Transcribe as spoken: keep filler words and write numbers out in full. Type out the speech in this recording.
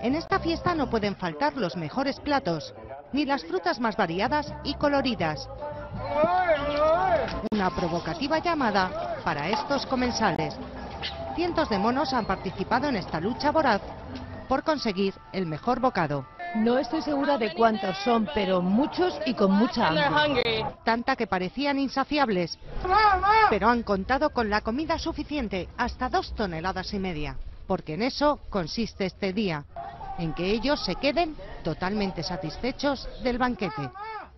En esta fiesta no pueden faltar los mejores platos, ni las frutas más variadas y coloridas. Una provocativa llamada para estos comensales. Cientos de monos han participado en esta lucha voraz por conseguir el mejor bocado. No estoy segura de cuántos son, pero muchos y con mucha hambre. Tanta que parecían insaciables, pero han contado con la comida suficiente, hasta dos toneladas y media. Porque en eso consiste este día, en que ellos se queden totalmente satisfechos del banquete.